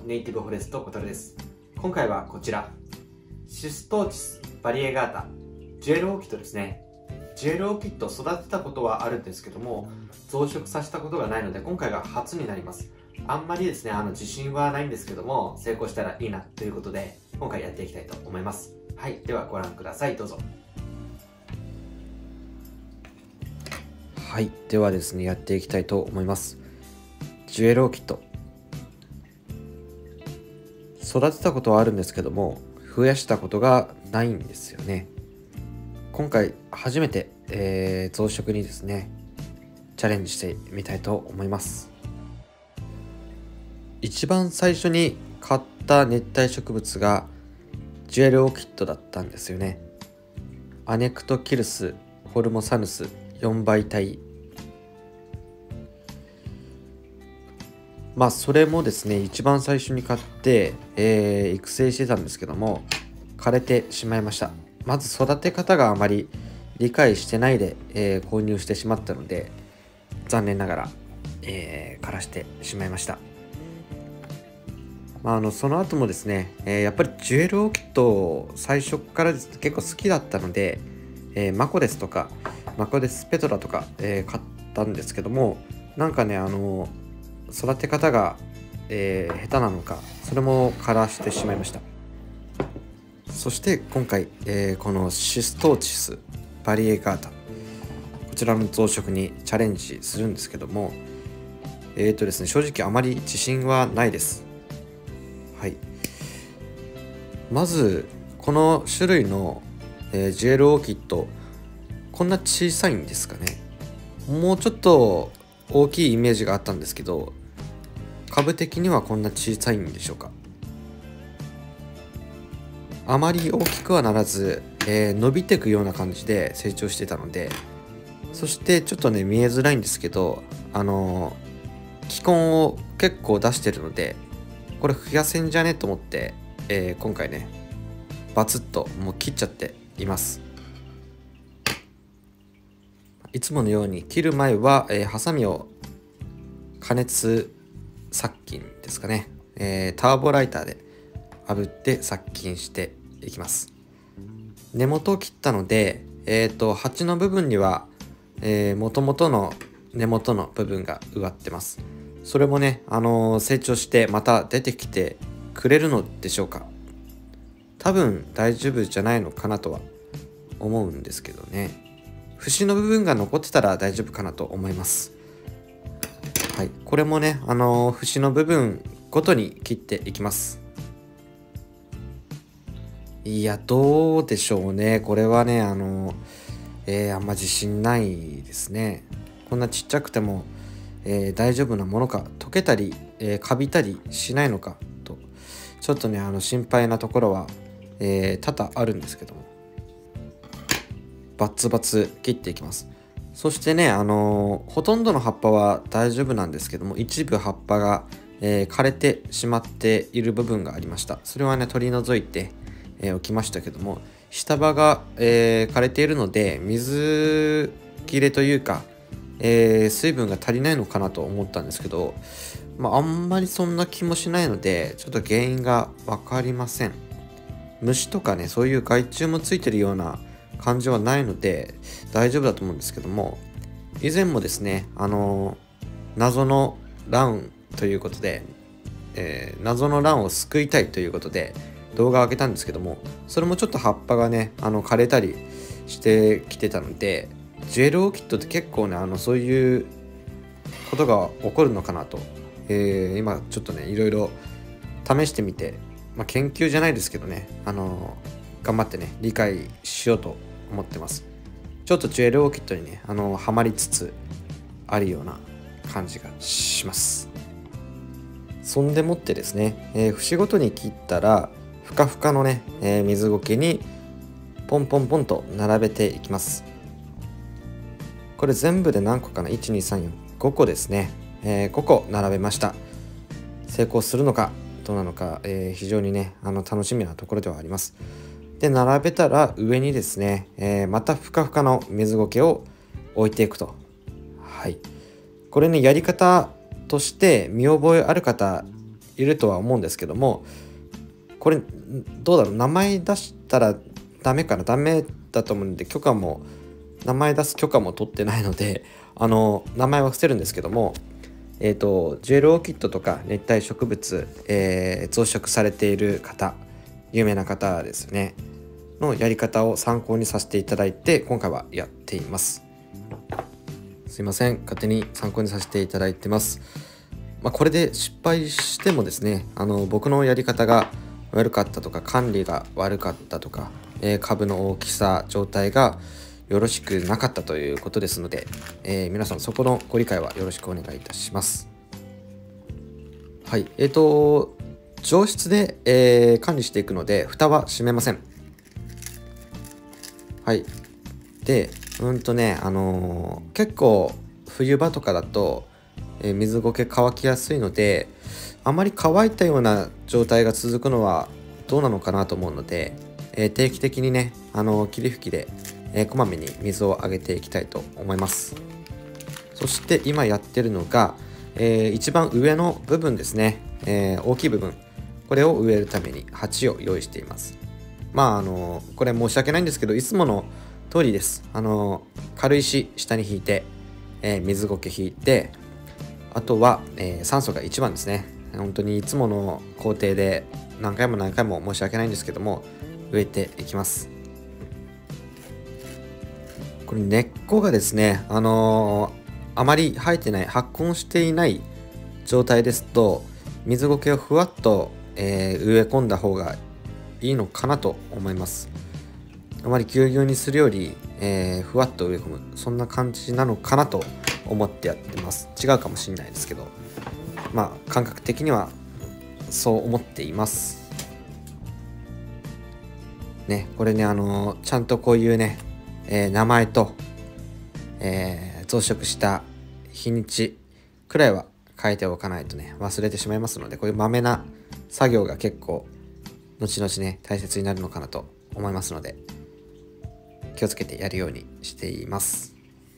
ネイティブフォレスト小樽です。今回はこちら、シストーチスバリエガータジュエルオーキッドですね。ジュエルオーキッド育てたことはあるんですけども、増殖させたことがないので今回が初になります。あんまりですね、自信はないんですけども、成功したらいいなということで今回やっていきたいと思います。はい、ではご覧ください。どうぞ。はい、ではですね、やっていきたいと思います。ジュエルオーキッド育てたことはあるんですけども、増やしたことがないんですよね。今回初めて、増殖にですねチャレンジしてみたいと思います。一番最初に買った熱帯植物がジュエルオーキッドだったんですよね。アネクトキルスフォルモサヌス4倍体、それもですね一番最初に買って、育成してたんですけども枯れてしまいました。まず育て方があまり理解してないで、購入してしまったので残念ながら、枯らしてしまいました。その後もですね、やっぱりジュエルオーキッド最初から結構好きだったので、マコデスとかマコデスペトラとか、買ったんですけども、なんかね育て方が、下手なのかそれも枯らしてしまいました。そして今回、このシストーチスバリエガータこちらの増殖にチャレンジするんですけども、ですね、正直あまり自信はないです。はい、まずこの種類の、ジュエルオーキッドこんな小さいんですかね。もうちょっと大きいイメージがあったんですけど、株的にはこんな小さいんでしょうか。あまり大きくはならず、伸びていくような感じで成長してたので、そしてちょっとね見えづらいんですけど、気根を結構出してるのでこれ増やせんじゃねと思って、今回ねバツッともう切っちゃっています。いつものように切る前は、ハサミを加熱殺菌ですかね、ターボライターで炙って殺菌していきます。根元を切ったので、鉢の部分には元々の根元の部分が植わってます。それもね、成長してまた出てきてくれるのでしょうか。多分大丈夫じゃないのかなとは思うんですけどね。節の部分が残ってたら大丈夫かなと思います。はい、これもね、節の部分ごとに切っていきます。いや、どうでしょうね。これはね、あんま自信ないですね。こんなちっちゃくても、大丈夫なものか、溶けたり、カビたりしないのかと、ちょっとね、心配なところは、多々あるんですけども、バツバツ切っていきます。そしてね、ほとんどの葉っぱは大丈夫なんですけども、一部葉っぱが、枯れてしまっている部分がありました。それはね取り除いて、おきましたけども、下葉が、枯れているので水切れというか、水分が足りないのかなと思ったんですけど、あんまりそんな気もしないのでちょっと原因が分かりません。虫とかねそういう害虫もついてるような感じはないので大丈夫だと思うんですけども、以前もですね謎の卵ということで、謎の卵を救いたいということで動画を上げたんですけども、それもちょっと葉っぱがね枯れたりしてきてたので、ジュエルオーキッドって結構ねそういうことが起こるのかなと、今ちょっとねいろいろ試してみて、研究じゃないですけどね頑張ってね理解しようと思ってます。ちょっとジュエルオーキッドにねハマりつつあるような感じがします。そんでもってですね、節ごとに切ったらふかふかのね、水苔にポンポンポンと並べていきます。これ全部で何個かな、 1,2,3,4,5 個ですね、5個並べました。成功するのかどうなのか、非常にね楽しみなところではあります。で並べたら上にですね、またふかふかの水苔を置いていくと。はい、これねやり方として見覚えある方いるとは思うんですけども、これどうだろう、名前出したらダメかな、ダメだと思うんで、名前出す許可も取ってないので、名前は伏せるんですけども、ジュエルオーキッドとか熱帯植物、増殖されている方、有名な方ですねのやり方を参考にさせていただいて、今回はやっています。すいません、勝手に参考にさせていただいてます。これで失敗してもですね、僕のやり方が悪かったとか、管理が悪かったとか、株の大きさ状態がよろしくなかったということですので、皆さんそこのご理解はよろしくお願いいたします。はい、上質で、管理していくので蓋は閉めません。はい。で、結構冬場とかだと、水苔乾きやすいので、あまり乾いたような状態が続くのはどうなのかなと思うので、定期的にね、霧吹きでこまめに水をあげていきたいと思います。そして今やってるのが、一番上の部分ですね、大きい部分、これを植えるために鉢を用意しています。これ申し訳ないんですけど、いつもの通りです。軽石下に引いて、水苔引いて、あとは、酸素が一番ですね。本当にいつもの工程で何回も申し訳ないんですけども、植えていきます。これ根っこがですね、あまり生えてない、発根していない状態ですと、水苔をふわっと、植え込んだ方がいいのかなと思います。あまりぎゅうぎゅうにするより、ふわっと植え込む、そんな感じなのかなと思ってやってます。違うかもしれないですけど、感覚的にはそう思っていますね。これね、ちゃんとこういうね、名前と、増殖した日にちくらいは書いておかないとね、忘れてしまいますので、こういうまめな作業が結構後々ね、大切になるのかなと思いますので、気をつけてやるようにしています。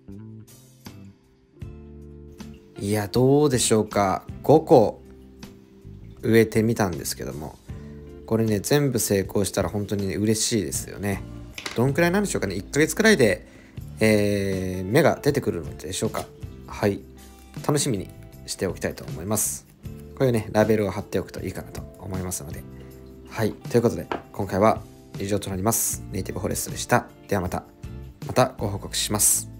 いや、どうでしょうか。5個植えてみたんですけども、これね、全部成功したら本当にね、嬉しいですよね。どんくらいなんでしょうかね。1ヶ月くらいで、芽が出てくるのでしょうか。はい、楽しみにしておきたいと思います。こういうね、ラベルを貼っておくといいかなと思いますので。はい、ということで今回は以上となります。ネイティブフォレストでした。ではまたご報告します。